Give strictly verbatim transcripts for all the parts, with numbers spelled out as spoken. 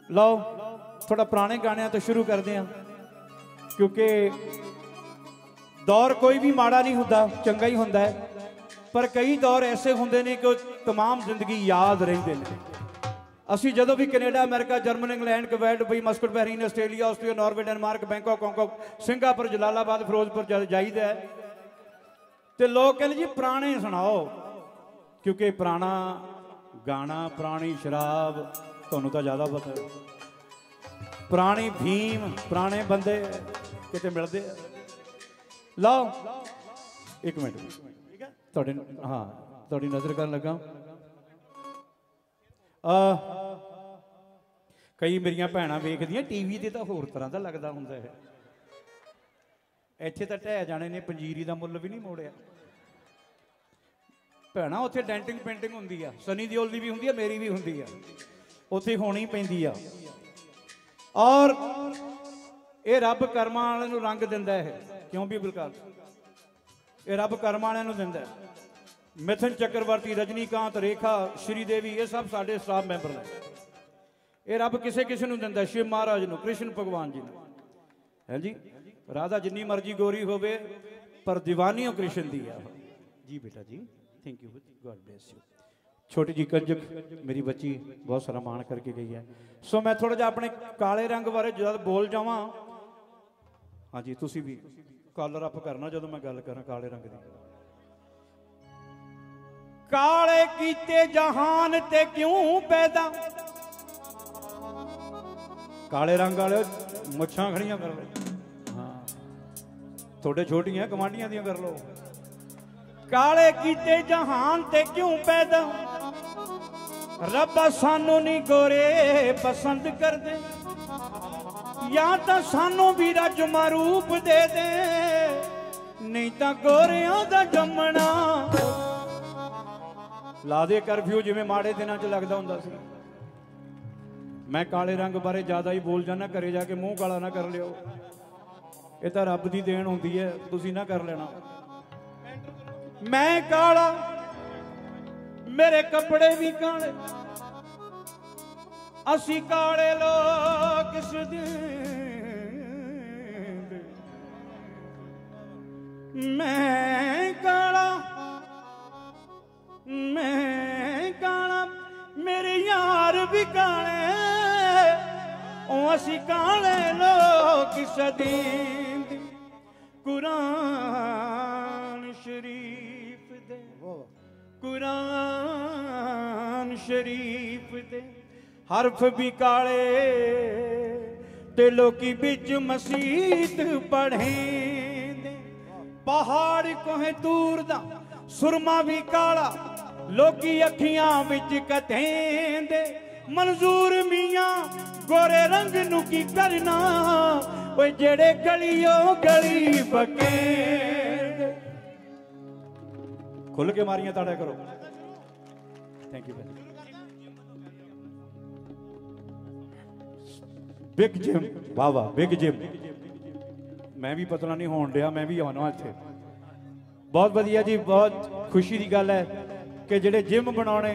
लो थोड़ा पुराने गाणियां तो शुरू करते हैं, क्योंकि दौर कोई भी माड़ा नहीं होता, चंगा ही होता है, पर कई दौर ऐसे होंगे ने कि तमाम जिंदगी याद रहिंदे ने। असी जदों भी Canada, America, Germany, England, Kuwait, Dubai, Muscat, Bahrain, Australia, Australia, Norway, Denmark, Bangkok, Hong Kong, Singapore, Jalalabad, Ferozepur जाईदा है तो लोग कहते जी पुराने सुनाओ, क्योंकि पुराना गाना, पुरानी शराब तुहानू तो ज़्यादा पता है, पुरानी भीम, पुराने बंदे किते मिलते। लो एक मिनट तुहाडे हाँ तुहाडी नज़र करन लगा। कई मेरिया भैणां वेखदियां टीवी ते तां होर तरह का लगता हुंदा है, इत्थे तां ढह जाने ने पंजीरी का मुੱਲ भी नहीं मोड़िया। भैणा उत्थे डेंटिंग पेंटिंग हुंदी आ, सनी दिओल दी भी हुंदी आ, मेरी भी हुंदी आ, उत्थे होनी पैंदी आ। और ये रब कर्मां वाले नूं रंग दिंदा है, क्यों भी बलकार ये रब कर्मां वाले नूं दिंदा है। मिथुन चक्रवर्ती, रजनीकांत, रेखा, श्रीदेवी, ये सब साडे स्टाफ मैंबर ने। ये रब किसे किसे नूं दिंदा, शिव महाराज नूं, कृष्ण भगवान जी नूं, है जी। राधा जिन्नी मर्जी गोरी होवे पर दीवानी कृष्ण दी है जी। बेटा जी thank you, God bless you. छोटी जी कंजक मेरी बच्ची बहुत सारा मान करके गई है। सो मैं थोड़ा जिहा अपने काले रंग बारे जद बोल जावां, हाँ जी तुसी भी कॉलर अप करना जदों मैं गल करा काले रंग दी। काले कीते जहान ते क्यों पैदा, काले रंग वाले मुछां खड़ियां कर लो, थोड़े छोटियां कमांडियां दियां कर लो। काले कीते जहान ते क्यों पैदा, रब्बा सानू नहीं गोरे पसंद कर दे, या तो सानू भी रजमा रूप दे दे, नहीं तो गोरियां दा जमना ला दे करफ्यू जिवें माड़े दिनां च लगदा हुंदा सी। मैं काले रंग बारे ज्यादा ही बोल जाना, घरे जाके मूँह काला ना कर लियो, ये तो रब की देन होंदी है, तुसी ना कर लेना। मैं काला, मेरे कपड़े भी काले, असी काले लोग किस दिन। मैं काला, मैं काला, मेरे यार भी काले, ओ असी काले लोग किस दिन। कुरान शरीफ दे, कुरान शरीफ दे हरफ भी काले, ते लोकी बिच मसीत पढ़े दे। पहाड़ कोहे दूर दा सुरमा भी काला, लोकी अखियां बिच कथें दे। मंजूर मियां गोरे रंग नू की करना, ओए जेड़े गलियों गली बके। खुल के मारियां ताड़ा करो। थैंक यू बिग जिम, वाह वाह बिग जिम। मैं भी पतला नहीं होण दिया, मैं भी आना इत्थे। बहुत वधिया जी, बहुत खुशी की गल है कि जेड़े जिम बनाने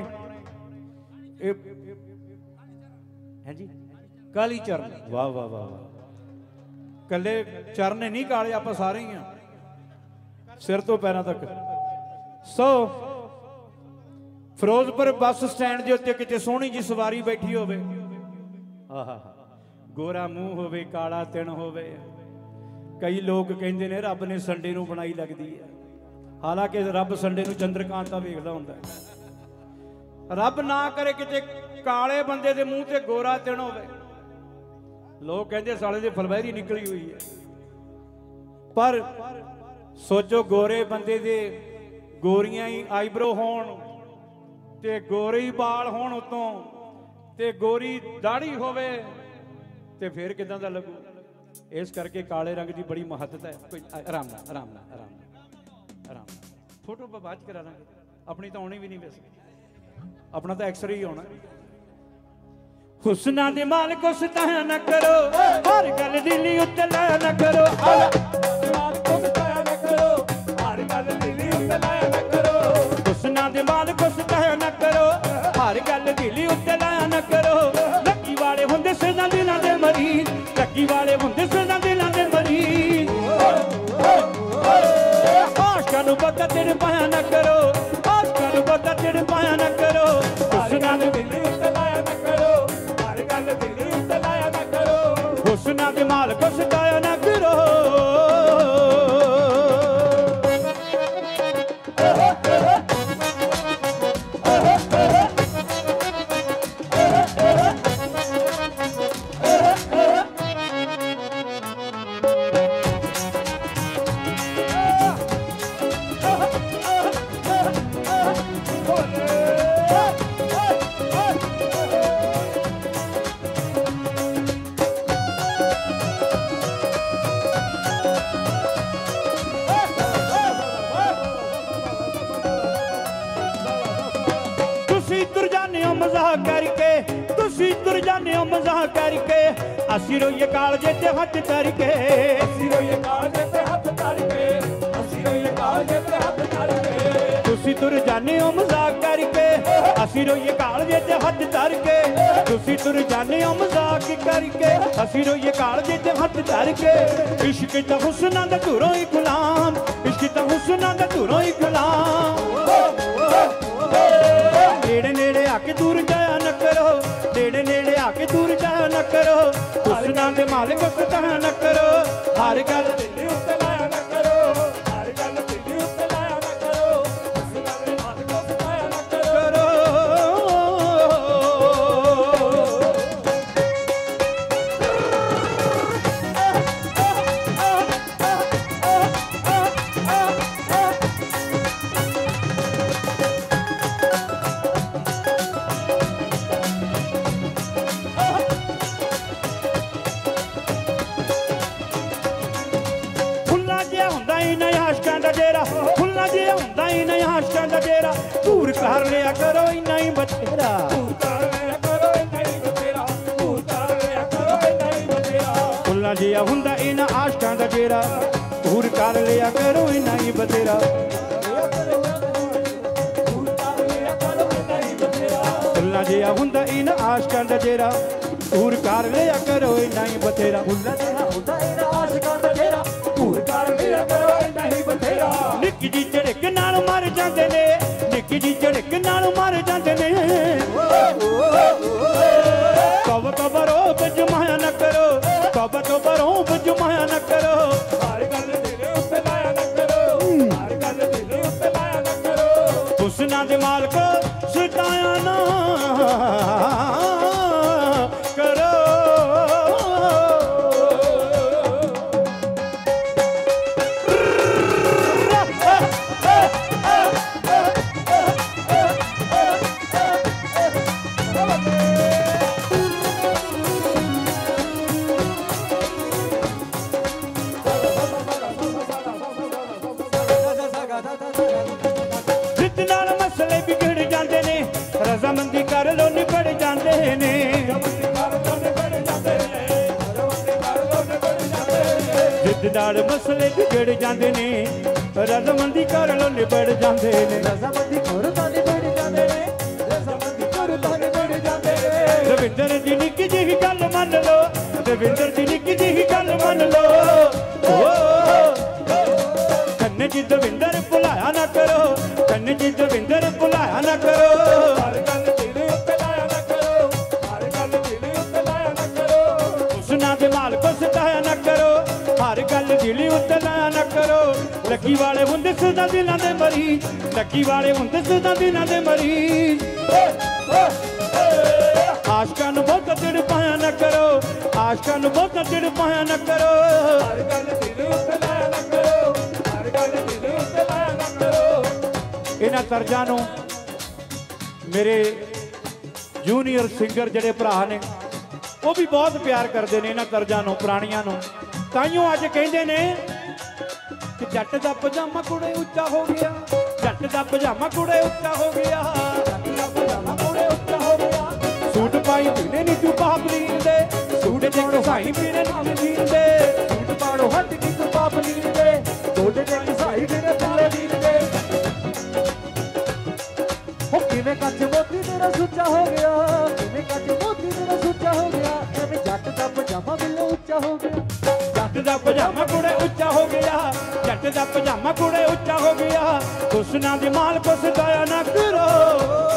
है जी काली चरण, वाह वाह वाह वाह। कले चरण नहीं काले, आप सारे ही हैं सिर तो पैरों तक। सो फिरोजपुर बस स्टैंड के उत्ते किते सोहनी जी सवारी बैठी होवे, आहा गोरा मूँह होवे, काला तिन होवे। कई लोग कहते ने रब ने संडे नूं बनाई लगती है, हालांकि रब संडे नूं चंद्रकांता वेखदा हुंदा है। रब ना करे किते काले बंदे दे मूँह ते गोरा तिन होवे, लोग कहते साले दी फलवैरी निकली हुई है। पर सोचो गोरे बंदे दे गोरियां ही आईब्रो होण ते गोरे ही बाल होण उतों ते गोरी दाढ़ी होवे ते फिर किदां दा लगू। इस करके काले रंग की बड़ी महत्ता है। कोई आराम नाल आराम नाल आराम नाल आराम नाल फोटो बाद करा लांगे, अपनी तो आनी भी नहीं, वैसे अपना तो एक्सरे ही होना। हुस्ना दे मालिक को सताया न करो, हर गल दिली उत्ते लाया न करो। हुस्ना दे मालिक को सताया न करो, हर गल दिली उत्ते लाया न करो। लकी वाले हुंदे हुस्ना दे मालिक सताया ना करो। मजाक करके तुसी तुर जाने हो मजाक करके असी रोइए कालजे ते हथ धर के असी रोइए कालजे ते हथ धर के असी रोइए कालजे ते हथ धर के तुसी तुर जाने हो मजाक करके असी रोइए कालजे ते हथ धर के तुसी तुर जाने हो मजाक करके असी रोइए कालजे ते हथ धर के इश्क दा हुस्ना दा धुरों ही गुलाम इश्क दा हुस्ना दा धुरों ही गुलाम नेड़े नेड़े आके दूर जाया न करो नेड़े नेड़े आके दूर जाया न करो हुस्ना दे मालिक सताया न करो हर गल दिल उत्ते लाया न करो हर गल दिल उत्ते लाया न करो हुस्ना दे मालिक सताया न करो। दूर कर लिया करो इन्ना ही बतेरा फुल्ला जिहा हुंदा इन्हां आशकां दा डेरा दूर कर लिया करो इन्ना ही बतेरा फुल्ला जिहा हुंदा इन्हां आशकां दा डेरा दूर कर लिया करो इन्ना ही बतेरा फुल्ला जिहा हुंदा इन्हां आशकां दा डेरा दूर कर लिया करो इन्ना ही बतेरा निक्की जी झड़क नाल मर जांदे ने निक्की जी झड़क नाल मर जांदे ने कब कब रोब जमाया न करो कब कब रोब जमाया न करो हर गल दिल उत्ते लाया न करो हर गल दिल उत्ते लाया न करो हुस्ना दे मालिक सताया ना करो। रजामंदी कर लो निबड़ जाते ने जिद नाल मसले बिगड़ जाते ने रजामंदी कर लो निबड़ जाते ने रजामंदी कर लो निबड़ जाते ने रजामंदी कर लो निबड़ जाते ने रविंदर दी निक्की जी गल मान लो रविंदर दी निक्की जी गल मान लो कन्ने जी दविंदर भुलाया ना करो कन्ने जी दविंदर भुलाया ना करो हर गल दिल उत्ते लाया ना करो हर गल दिल उत्ते लाया ना करो हुस्ना दे मालिक सताया ना करो हर गल दिल उत्ते लाया ना करो लकी वाले हुंदे सदा दिलां दे मरीज लकी वाले हुंदे सदा दिलां दे मरीज आशकां नूं बहुत दिल पाया ना करो आशकां नूं बहुत दिल पाया ना करो हर गल दिल उत्ते लाया ना करो हर गल दिल उत्ते लाया ना करो। इन्हां तर्जां नूं मेरे जूनियर सिंगर जिहड़े भरा ने वो भी बहुत प्यार करते हैं इन्हां तर्जां नूं पुराणियां नूं ताइयों अज कहंदे ने कि जट दा पजामा कुड़े उच्चा हो गया जट दा पजामा कुड़े उच्चा हो गया जट दा पजामा कुड़े उच्चा हो गया सूट पाई पीने नी तू पापलीन दे सूट ते कसाई पीने नाम दीन दे सूट पाड़ो हट की तू पापलीन दे सूट ते कसाई पीने ताले दीन दे हो किवें कच मोती तेरा सुच्चा हो गया किवें कच मोती तेरा सुच्चा हो गया एवें जट दा पजामा बिल्लो उच्चा हो गया जट दा पजामा कुड़े उच्चा हो गया जट दा पजामा कुड़े उच्चा हो गया हुस्ना दे मालिक सताया ना करो।